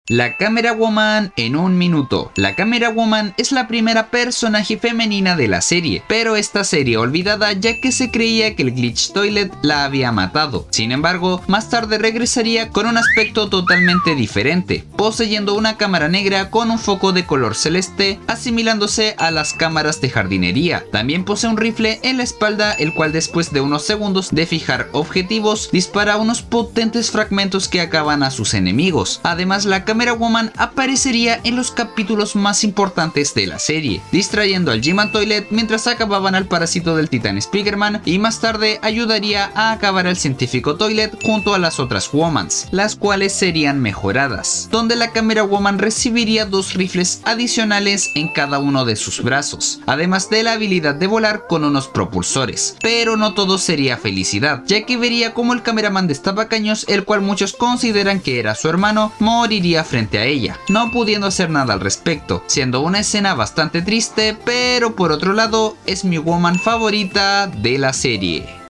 La Camera Woman en un minuto. La Camera Woman es la primera personaje femenina de la serie, pero esta serie olvidada ya que se creía que el Glitch Toilet la había matado. Sin embargo, más tarde regresaría con un aspecto totalmente diferente, poseyendo una cámara negra con un foco de color celeste, asimilándose a las cámaras de jardinería. También posee un rifle en la espalda, el cual después de unos segundos de fijar objetivos, dispara unos potentes fragmentos que acaban a sus enemigos. Además, la Camera Woman aparecería en los capítulos más importantes de la serie, distrayendo al G-Man Toilet mientras acababan al parásito del Titán Spider-Man, y más tarde ayudaría a acabar al científico Toilet junto a las otras Womans, las cuales serían mejoradas, donde la Camera Woman recibiría 2 rifles adicionales en cada uno de sus brazos, además de la habilidad de volar con unos propulsores. Pero no todo sería felicidad, ya que vería como el cameraman destapacaños, el cual muchos consideran que era su hermano, moriría frente a ella, no pudiendo hacer nada al respecto, siendo una escena bastante triste, pero por otro lado es mi woman favorita de la serie.